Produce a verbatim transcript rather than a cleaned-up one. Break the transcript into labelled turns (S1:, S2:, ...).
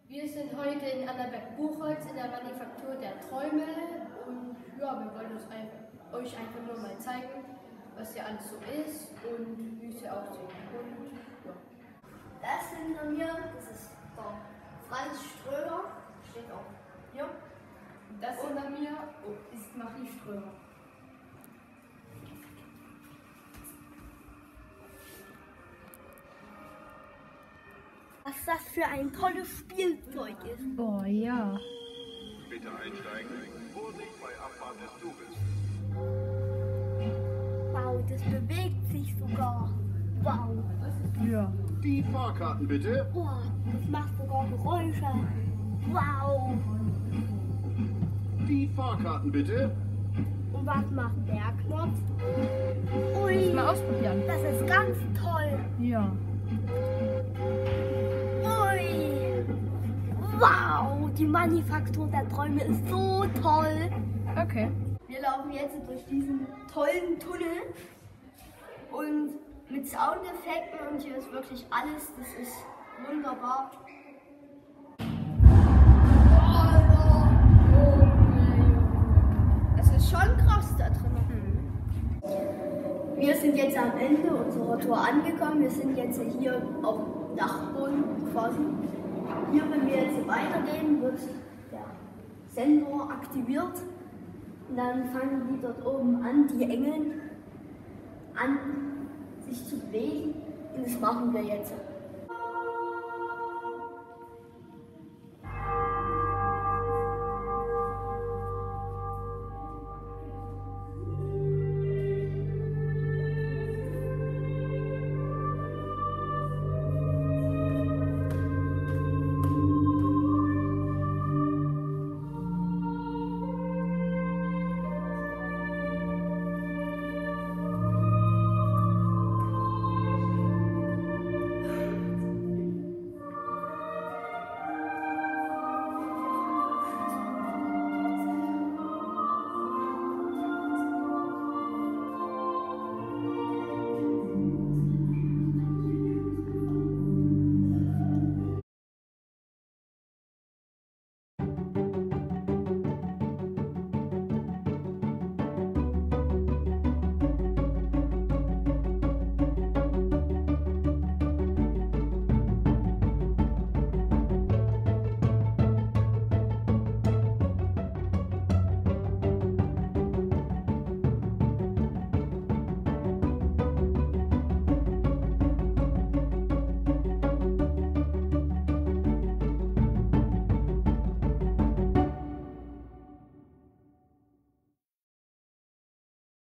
S1: Wir sind heute in Annaberg-Buchholz in der Manufaktur der Träume und ja, wir wollen uns einfach, euch einfach nur mal zeigen, was hier alles so ist und wie es hier aussieht. Und ja.
S2: Das hinter mir, das ist der Franz Strömer, steht auch hier.
S1: Und das hinter mir oh, ist Marie Strömer.
S2: Was das für ein tolles Spielzeug ist.
S1: Boah, ja.
S3: Bitte einsteigen. Vorsicht bei Abfahrt des Zuges.
S2: Wow, das bewegt sich sogar. Wow.
S1: Ja.
S3: Die Fahrkarten bitte.
S2: Wow, das macht sogar Geräusche. Wow.
S3: Die Fahrkarten bitte.
S2: Und was macht der Knopf? Ui,
S1: Mal ausprobieren.
S2: das ist ganz toll.
S1: Ja.
S2: Ui. Wow, die Manufaktur der Träume ist so toll.
S1: Okay.
S2: Wir laufen jetzt durch diesen tollen Tunnel und mit Soundeffekten und hier ist wirklich alles, das ist wunderbar. Das ist schon krass da drin. Wir sind jetzt am Ende unserer Tour angekommen. Wir sind jetzt hier auf dem Dachboden quasi. Hier, wenn wir jetzt weitergehen, wird der Sensor aktiviert. Und dann fangen die dort oben an, die Engel an sich zu bewegen. Und das machen wir jetzt.